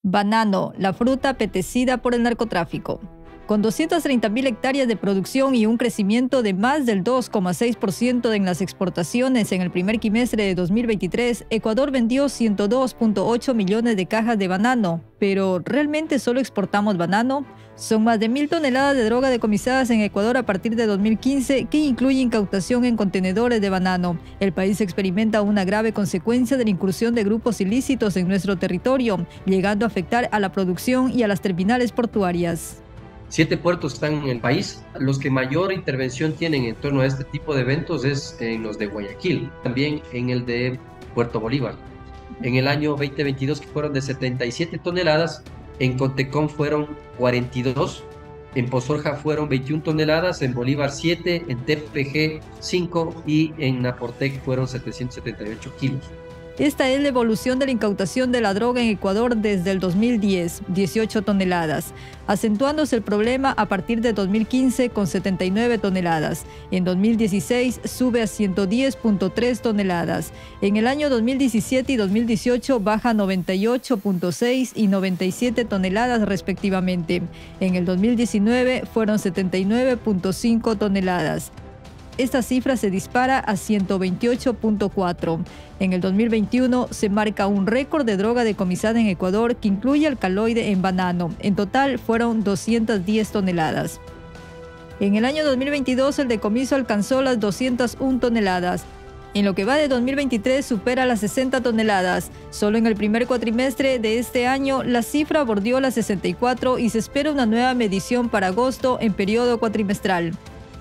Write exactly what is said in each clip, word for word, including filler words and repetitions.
Banano, la fruta apetecida por el narcotráfico. Con doscientas treinta mil hectáreas de producción y un crecimiento de más del dos coma seis por ciento en las exportaciones en el primer quimestre de dos mil veintitrés, Ecuador vendió ciento dos punto ocho millones de cajas de banano. ¿Pero realmente solo exportamos banano? Son más de mil toneladas de droga decomisadas en Ecuador a partir de dos mil quince, que incluye incautación en contenedores de banano. El país experimenta una grave consecuencia de la incursión de grupos ilícitos en nuestro territorio, llegando a afectar a la producción y a las terminales portuarias. Siete puertos están en el país. Los que mayor intervención tienen en torno a este tipo de eventos es en los de Guayaquil, también en el de Puerto Bolívar. En el año veinte veintidós, que fueron de setenta y siete toneladas, en Cotecón fueron cuarenta y dos, en Pozorja fueron veintiuna toneladas, en Bolívar siete, en T P G cinco y en Naportec fueron setecientos setenta y ocho kilos. Esta es la evolución de la incautación de la droga en Ecuador desde el dos mil diez, dieciocho toneladas, acentuándose el problema a partir de dos mil quince con setenta y nueve toneladas. En dos mil dieciséis sube a ciento diez punto tres toneladas. En el año dos mil diecisiete y dos mil dieciocho baja a noventa y ocho punto seis y noventa y siete toneladas respectivamente. En el dos mil diecinueve fueron setenta y nueve punto cinco toneladas. Esta cifra se dispara a ciento veintiocho punto cuatro. En el dos mil veintiuno se marca un récord de droga decomisada en Ecuador que incluye alcaloide en banano. En total fueron doscientas diez toneladas. En el año dos mil veintidós el decomiso alcanzó las doscientas una toneladas. En lo que va de dos mil veintitrés supera las sesenta toneladas. Solo en el primer cuatrimestre de este año la cifra bordeó las sesenta y cuatro y se espera una nueva medición para agosto en periodo cuatrimestral.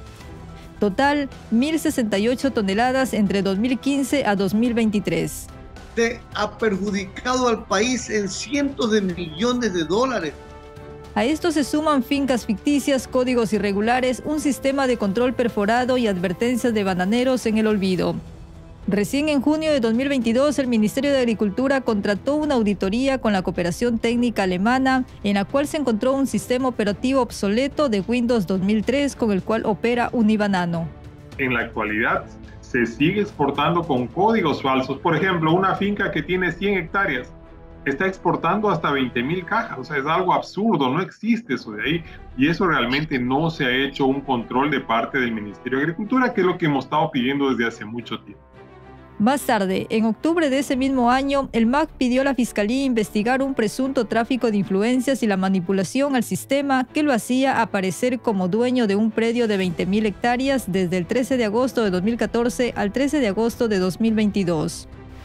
Total, mil sesenta y ocho toneladas entre dos mil quince a dos mil veintitrés. Se ha perjudicado al país en cientos de millones de dólares. A esto se suman fincas ficticias, códigos irregulares, un sistema de control perforado y advertencias de bananeros en el olvido. Recién en junio de dos mil veintidós, el Ministerio de Agricultura contrató una auditoría con la cooperación técnica alemana, en la cual se encontró un sistema operativo obsoleto de Windows dos mil tres con el cual opera Unibanano. En la actualidad se sigue exportando con códigos falsos. Por ejemplo, una finca que tiene cien hectáreas está exportando hasta veinte mil cajas. O sea, es algo absurdo, no existe eso de ahí. Y eso realmente no se ha hecho un control de parte del Ministerio de Agricultura, que es lo que hemos estado pidiendo desde hace mucho tiempo. Más tarde, en octubre de ese mismo año, el M A C pidió a la Fiscalía investigar un presunto tráfico de influencias y la manipulación al sistema que lo hacía aparecer como dueño de un predio de veinte mil hectáreas desde el trece de agosto de dos mil catorce al trece de agosto de dos mil veintidós.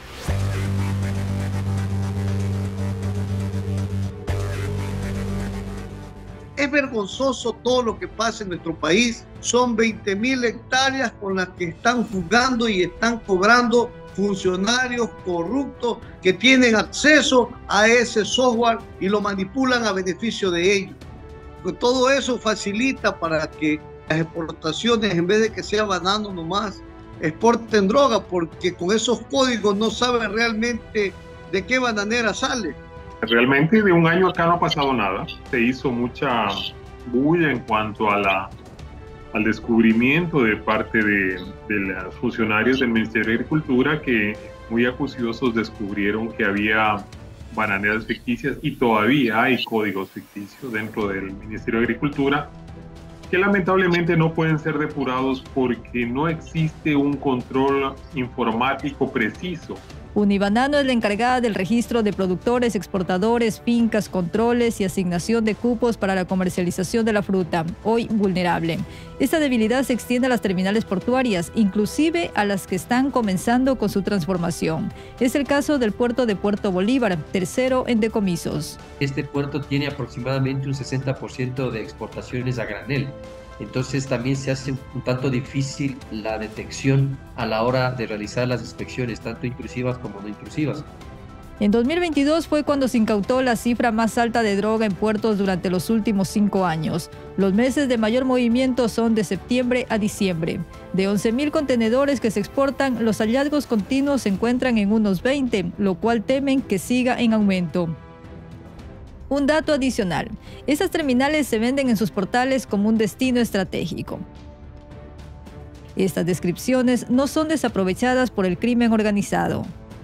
Es vergonzoso todo lo que pasa en nuestro país. Son veinte mil hectáreas con las que están jugando y están cobrando funcionarios corruptos que tienen acceso a ese software y lo manipulan a beneficio de ellos. Pues todo eso facilita para que las exportaciones, en vez de que sea banano nomás, exporten droga, porque con esos códigos no saben realmente de qué bananera sale. Realmente de un año acá no ha pasado nada. Se hizo mucha bulla en cuanto a la, al descubrimiento de parte de, de los funcionarios del Ministerio de Agricultura, que muy acuciosos descubrieron que había bananeras ficticias y todavía hay códigos ficticios dentro del Ministerio de Agricultura que lamentablemente no pueden ser depurados porque no existe un control informático preciso. Unibanano es la encargada del registro de productores, exportadores, fincas, controles y asignación de cupos para la comercialización de la fruta, hoy vulnerable. Esta debilidad se extiende a las terminales portuarias, inclusive a las que están comenzando con su transformación. Es el caso del puerto de Puerto Bolívar, tercero en decomisos. Este puerto tiene aproximadamente un sesenta por ciento de exportaciones a granel. Entonces también se hace un tanto difícil la detección a la hora de realizar las inspecciones, tanto intrusivas como no intrusivas. En dos mil veintidós fue cuando se incautó la cifra más alta de droga en puertos durante los últimos cinco años. Los meses de mayor movimiento son de septiembre a diciembre. De once mil contenedores que se exportan, los hallazgos continuos se encuentran en unos veinte, lo cual temen que siga en aumento. Un dato adicional, estas terminales se venden en sus portales como un destino estratégico. Estas descripciones no son desaprovechadas por el crimen organizado.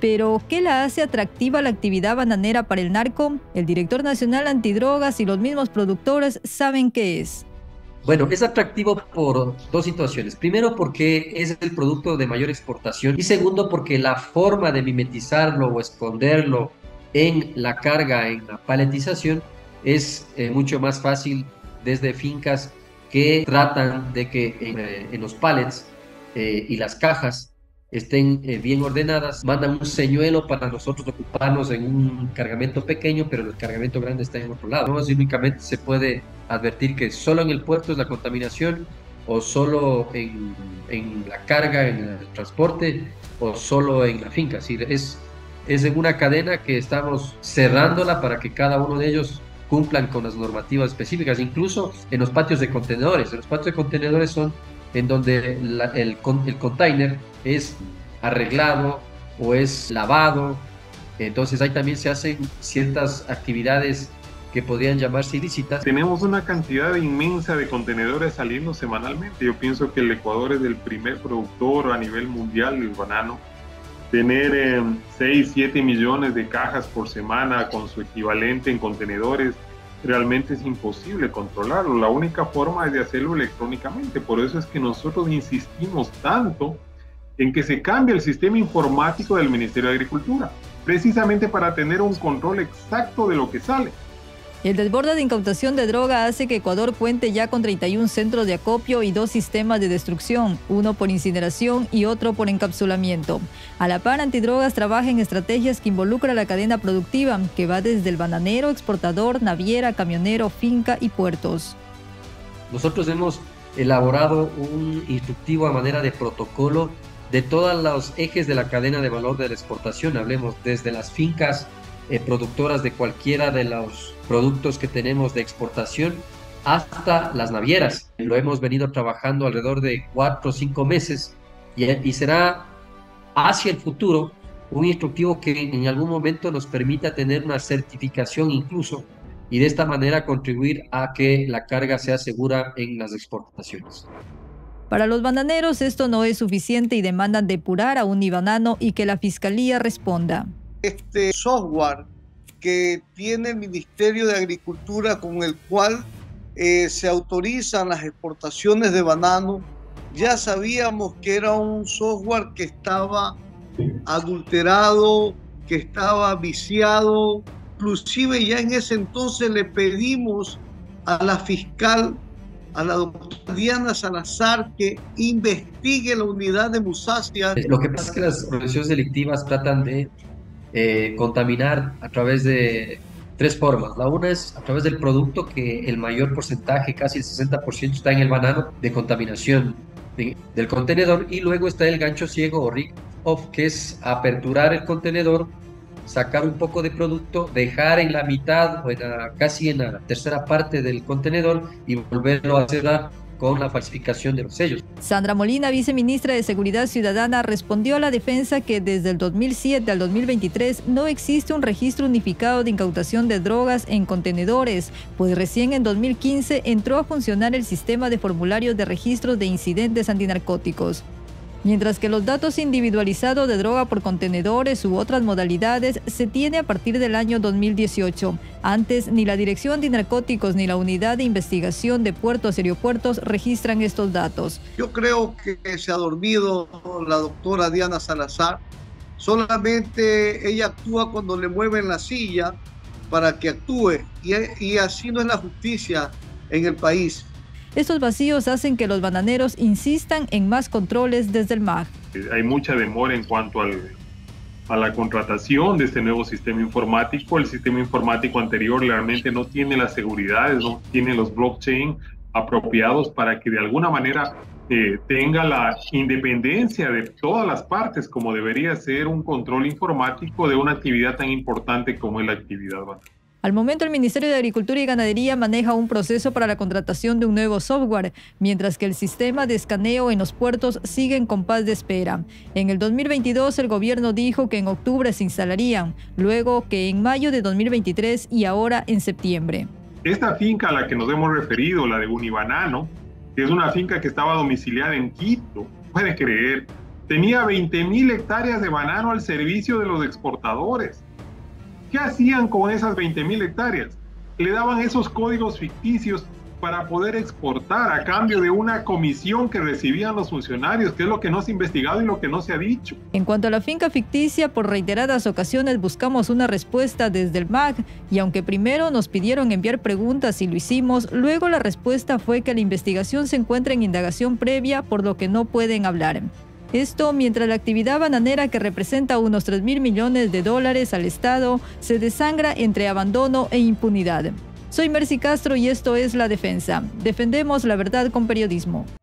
Pero, ¿qué la hace atractiva la actividad bananera para el narco? El director nacional antidrogas y los mismos productores saben qué es. Bueno, es atractivo por dos situaciones. Primero, porque es el producto de mayor exportación. Y segundo, porque la forma de mimetizarlo o esconderlo en la carga, en la paletización, es eh, mucho más fácil desde fincas que tratan de que en, eh, en los pallets eh, y las cajas estén eh, bien ordenadas, mandan un señuelo para nosotros ocuparnos en un cargamento pequeño, pero el cargamento grande está en otro lado, ¿no? Así únicamente se puede advertir que solo en el puerto es la contaminación, o solo en, en la carga, en el transporte, o solo en la finca. Así es, es en una cadena que estamos cerrándola para que cada uno de ellos cumplan con las normativas específicas, incluso en los patios de contenedores. En los patios de contenedores son en donde la, el, el container es arreglado o es lavado, entonces ahí también se hacen ciertas actividades que podrían llamarse ilícitas. Tenemos una cantidad inmensa de contenedores saliendo semanalmente. Yo pienso que el Ecuador es el primer productor a nivel mundial del banano. Tener eh, seis, siete millones de cajas por semana con su equivalente en contenedores, realmente es imposible controlarlo. La única forma es de hacerlo electrónicamente. Por eso es que nosotros insistimos tanto en que se cambie el sistema informático del Ministerio de Agricultura, precisamente para tener un control exacto de lo que sale. El desborde de incautación de droga hace que Ecuador cuente ya con treinta y un centros de acopio y dos sistemas de destrucción, uno por incineración y otro por encapsulamiento. A la par, Antidrogas trabaja en estrategias que involucran la cadena productiva, que va desde el bananero, exportador, naviera, camionero, finca y puertos. Nosotros hemos elaborado un instructivo a manera de protocolo de todos los ejes de la cadena de valor de la exportación. Hablemos desde las fincas eh, productoras de cualquiera de los productos que tenemos de exportación hasta las navieras. Lo hemos venido trabajando alrededor de cuatro o cinco meses y, y será hacia el futuro un instructivo que en algún momento nos permita tener una certificación incluso y de esta manera contribuir a que la carga sea segura en las exportaciones. Para los bananeros esto no es suficiente y demandan depurar a Unibanano y que la Fiscalía responda. Este software que tiene el Ministerio de Agricultura con el cual eh, se autorizan las exportaciones de banano, ya sabíamos que era un software que estaba adulterado, que estaba viciado. Inclusive ya en ese entonces le pedimos a la fiscal, a la doctora Diana Salazar, que investigue la unidad de Musacia. Lo que pasa es que las organizaciones delictivas tratan de eh, contaminar a través de tres formas. La una es a través del producto, que el mayor porcentaje, casi el sesenta por ciento, está en el banano, de contaminación de, del contenedor, y luego está el gancho ciego o rig off, que es aperturar el contenedor, sacar un poco de producto, dejar en la mitad o en la, casi en la tercera parte del contenedor y volverlo a hacer con la falsificación de los sellos. Sandra Molina, viceministra de Seguridad Ciudadana, respondió a la defensa que desde el dos mil siete al dos mil veintitrés no existe un registro unificado de incautación de drogas en contenedores, pues recién en dos mil quince entró a funcionar el sistema de formularios de registros de incidentes antinarcóticos. Mientras que los datos individualizados de droga por contenedores u otras modalidades se tiene a partir del año dos mil dieciocho. Antes, ni la Dirección Antinarcóticos ni la Unidad de Investigación de Puertos y Aeropuertos registran estos datos. Yo creo que se ha dormido la doctora Diana Salazar. Solamente ella actúa cuando le mueven la silla para que actúe. Y, y así no es la justicia en el país. Estos vacíos hacen que los bananeros insistan en más controles desde el M A G. Hay mucha demora en cuanto al, a la contratación de este nuevo sistema informático. El sistema informático anterior realmente no tiene las seguridades, no tiene los blockchain apropiados para que de alguna manera eh, tenga la independencia de todas las partes, como debería ser un control informático de una actividad tan importante como es la actividad bananera. Al momento, el Ministerio de Agricultura y Ganadería maneja un proceso para la contratación de un nuevo software, mientras que el sistema de escaneo en los puertos sigue en compás de espera. En el dos mil veintidós, el gobierno dijo que en octubre se instalarían, luego que en mayo de dos mil veintitrés y ahora en septiembre. Esta finca a la que nos hemos referido, la de Unibanano, que es una finca que estaba domiciliada en Quito, puede creer, tenía veinte mil hectáreas de banano al servicio de los exportadores. ¿Qué hacían con esas veinte mil hectáreas? Le daban esos códigos ficticios para poder exportar a cambio de una comisión que recibían los funcionarios, que es lo que no se ha investigado y lo que no se ha dicho. En cuanto a la finca ficticia, por reiteradas ocasiones buscamos una respuesta desde el M A G y aunque primero nos pidieron enviar preguntas y lo hicimos, luego la respuesta fue que la investigación se encuentra en indagación previa, por lo que no pueden hablar. Esto mientras la actividad bananera, que representa unos tres mil millones de dólares al Estado, se desangra entre abandono e impunidad. Soy Mercy Castro y esto es La Defensa. Defendemos la verdad con periodismo.